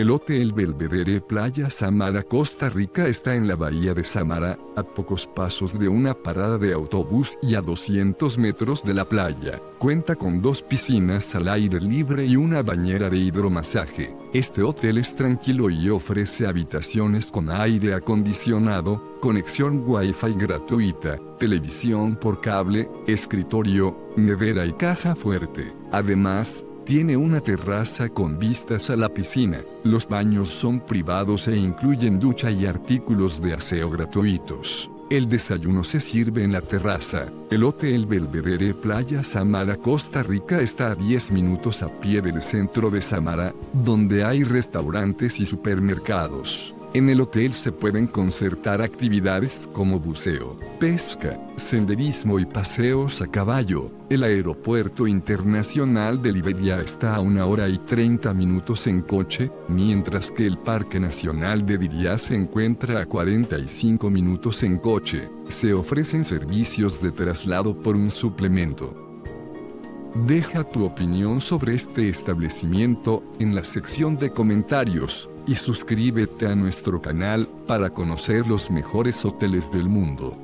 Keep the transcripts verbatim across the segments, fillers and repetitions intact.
El Hotel Belvedere Playa Samara Costa Rica está en la bahía de Samara, a pocos pasos de una parada de autobús y a doscientos metros de la playa. Cuenta con dos piscinas al aire libre y una bañera de hidromasaje. Este hotel es tranquilo y ofrece habitaciones con aire acondicionado, conexión Wi-Fi gratuita, televisión por cable, escritorio, nevera y caja fuerte. Además, tiene una terraza con vistas a la piscina. Los baños son privados e incluyen ducha y artículos de aseo gratuitos. El desayuno se sirve en la terraza. El Hotel Belvedere Playa Samara Costa Rica está a diez minutos a pie del centro de Samara, donde hay restaurantes y supermercados. En el hotel se pueden concertar actividades como buceo, pesca, senderismo y paseos a caballo. El Aeropuerto Internacional de Liberia está a una hora y treinta minutos en coche, mientras que el Parque Nacional de Diriá se encuentra a cuarenta y cinco minutos en coche. Se ofrecen servicios de traslado por un suplemento. Deja tu opinión sobre este establecimiento en la sección de comentarios y suscríbete a nuestro canal para conocer los mejores hoteles del mundo.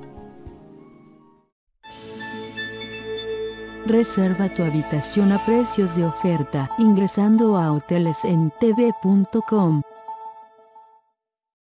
Reserva tu habitación a precios de oferta ingresando a hoteles en t v punto com.